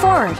forward.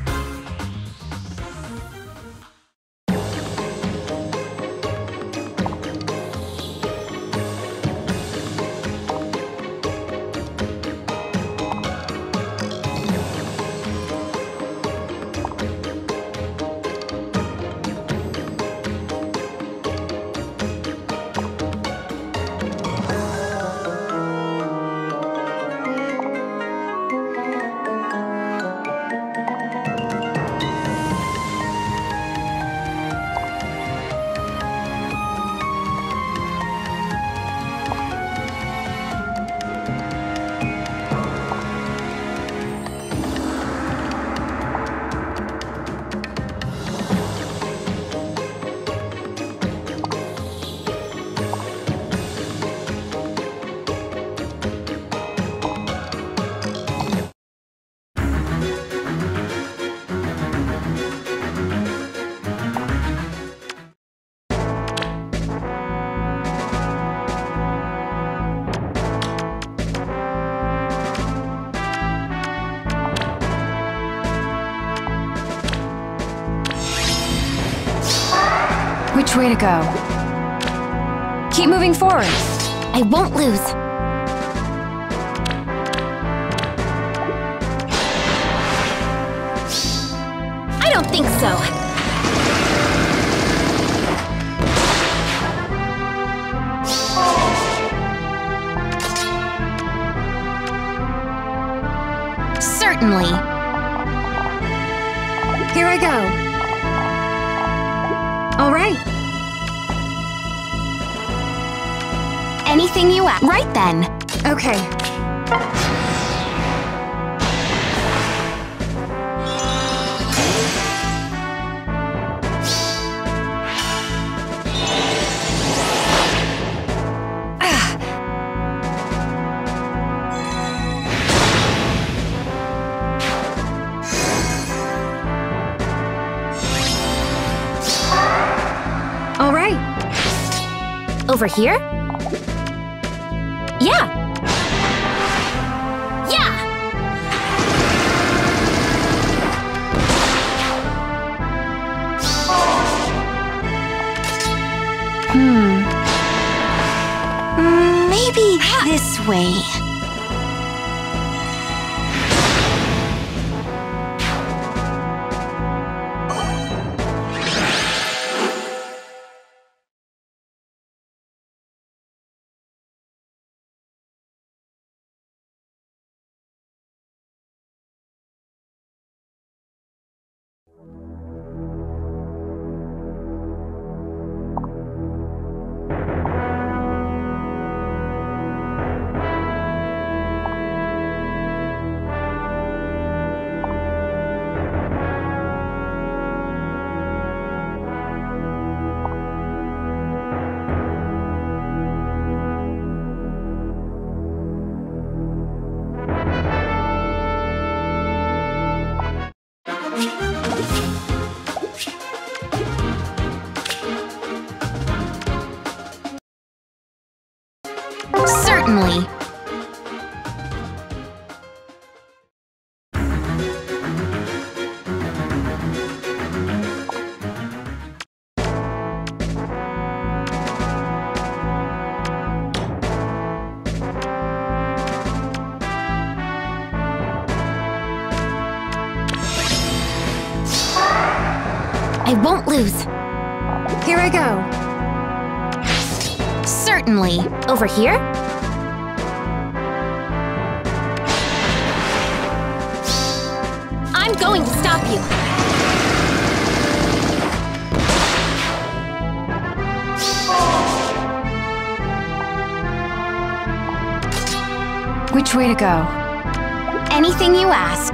Which way to go? Keep moving forward. I won't lose. I don't think so. Certainly. Here I go. All right. Anything you want. Right then. Okay. All right. Over here? Yeah. Yeah. Maybe this way. Certainly. I won't lose. Here I go. Certainly. Over here? I'm going to stop you. Which way to go? Anything you ask.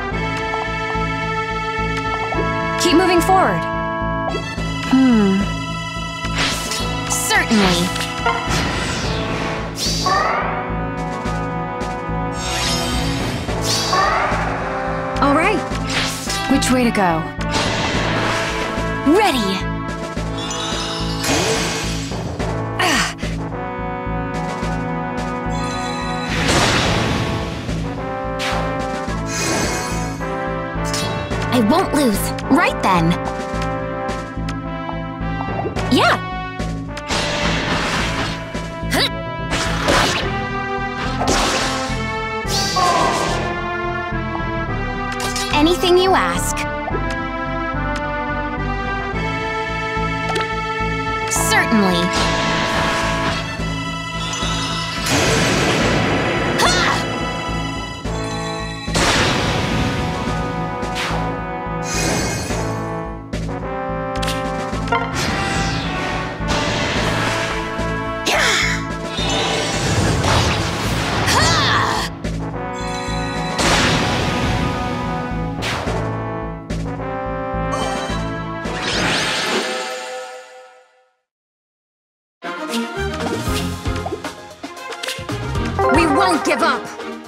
Keep moving forward. Certainly. All right. Which way to go? Ready. I won't lose. Right then. Yeah. Anything you ask. Certainly. We won't give up!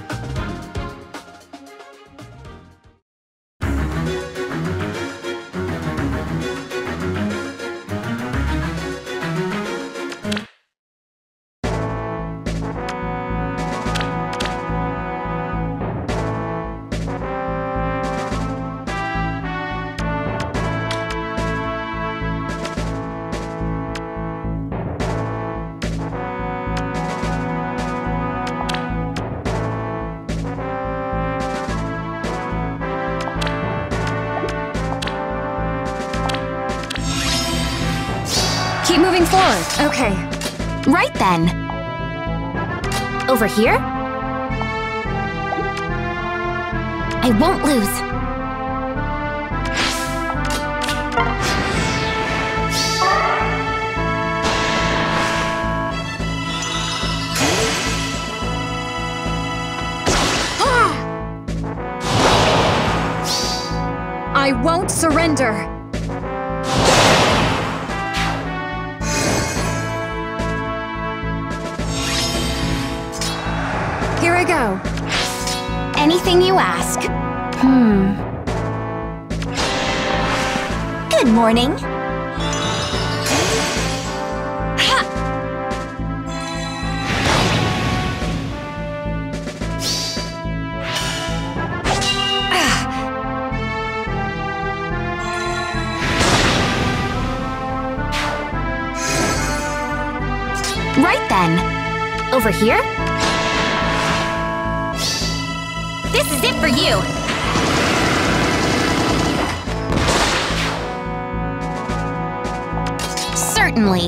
Keep moving forward. Okay. Right then. Over here? I won't lose. I won't surrender! Here I go. Anything you ask. Good morning. Ha! Right then. Over here? This is it for you! Certainly.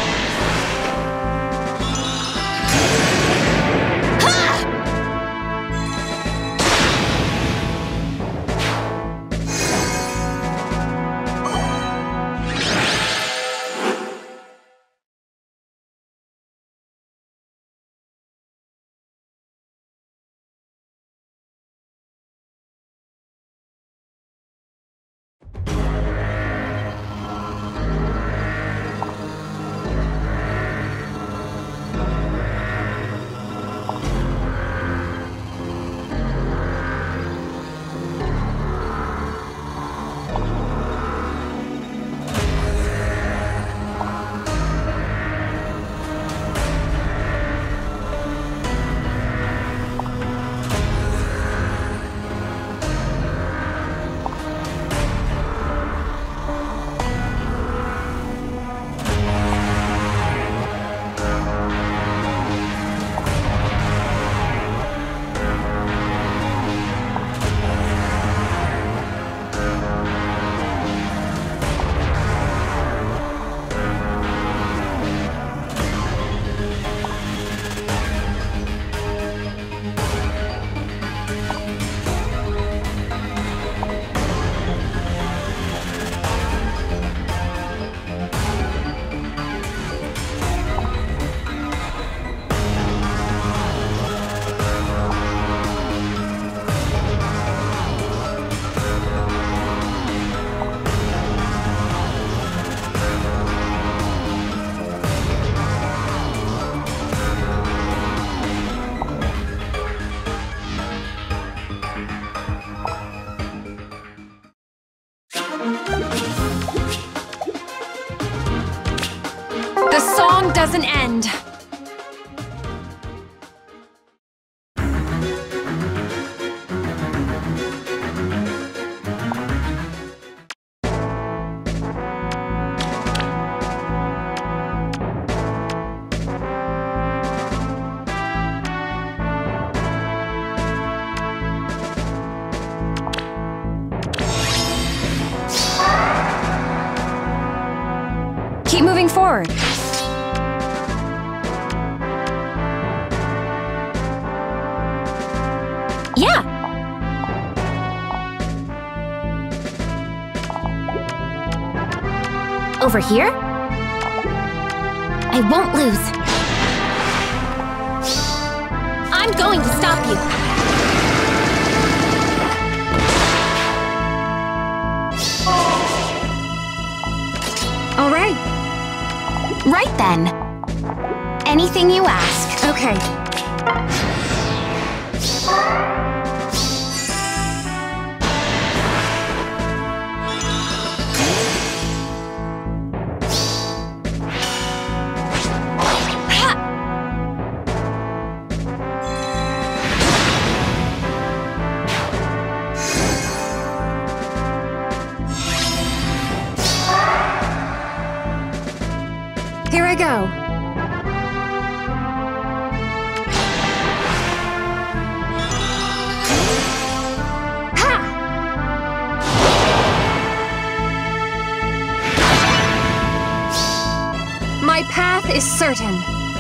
The song doesn't end. moving forward. Yeah! Over here? I won't lose. I'm going to stop you. All right. Right then. Anything you ask. Okay. Here I go. Ha! My path is certain.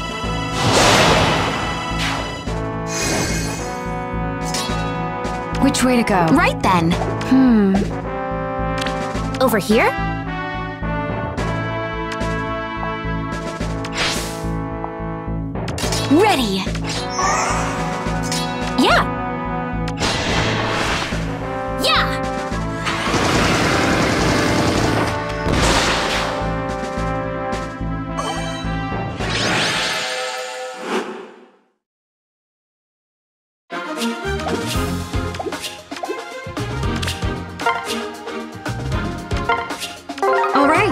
Which way to go? Right then. Over here? Ready! Yeah! Yeah! All right.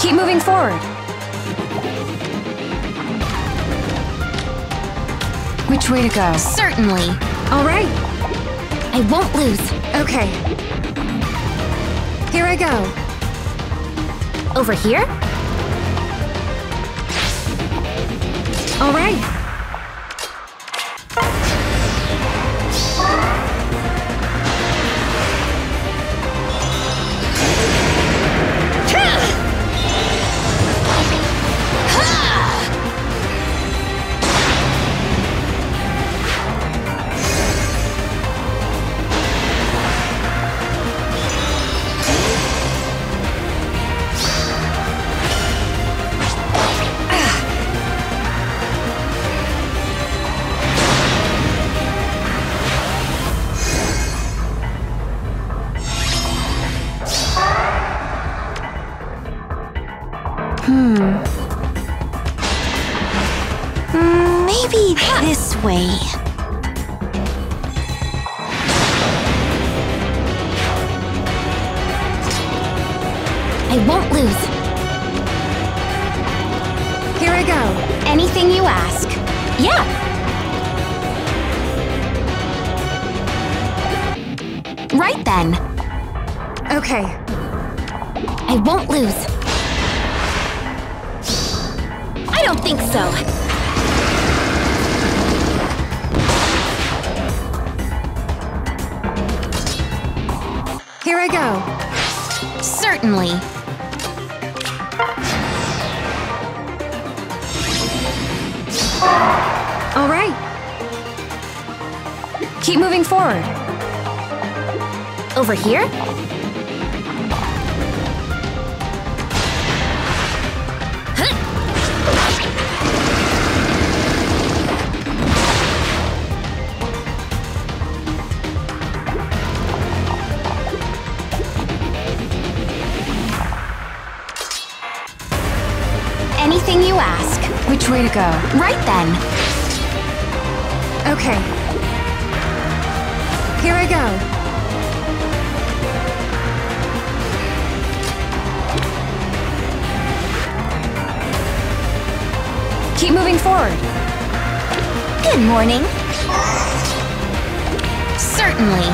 Keep moving forward. Which way to go? Certainly. All right. I won't lose. Okay. Here I go. Over here? All right. Maybe this way. I won't lose. Here I go. Anything you ask. Yeah. Right then. Okay. I won't lose. I don't think so. Here I go. Certainly. All right. Keep moving forward. Over here? Anything you ask. Which way to go? Right then. Okay. Here I go. Keep moving forward. Good morning. Certainly.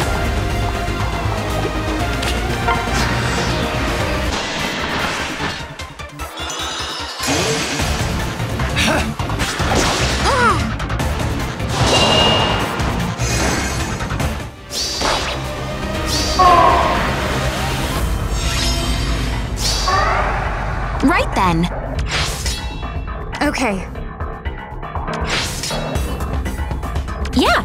Right then. Okay. Yeah.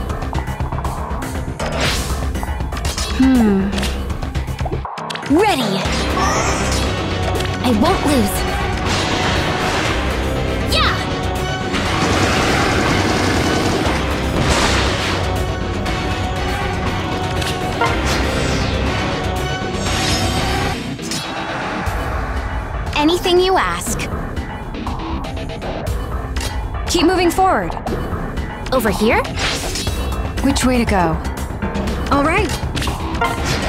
Ready. I won't lose. Yeah. Anything you ask. Keep moving forward. Over here? Which way to go? All right.